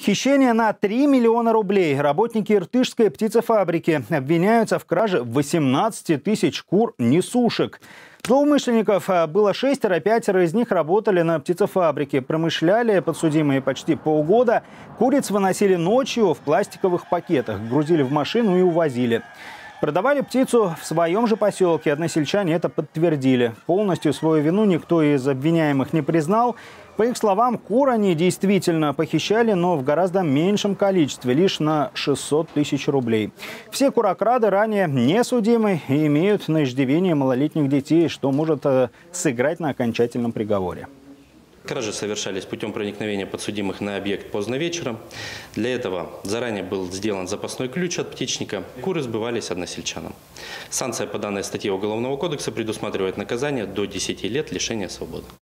Хищение на 3 миллиона рублей. Работники иртышской птицефабрики обвиняются в краже 18 тысяч кур-несушек. Злоумышленников было 6, 5 из них работали на птицефабрике. Промышляли подсудимые почти полгода. Куриц выносили ночью в пластиковых пакетах, грузили в машину и увозили. Продавали птицу в своем же поселке. Односельчане это подтвердили. Полностью свою вину никто из обвиняемых не признал. По их словам, кур они действительно похищали, но в гораздо меньшем количестве, лишь на 600 тысяч рублей. Все курокрады ранее не судимы и имеют на иждивении малолетних детей, что может сыграть на окончательном приговоре. Кражи совершались путем проникновения подсудимых на объект поздно вечером. Для этого заранее был сделан запасной ключ от птичника. Куры сбывались односельчанам. Санкция по данной статье Уголовного кодекса предусматривает наказание до 10 лет лишения свободы.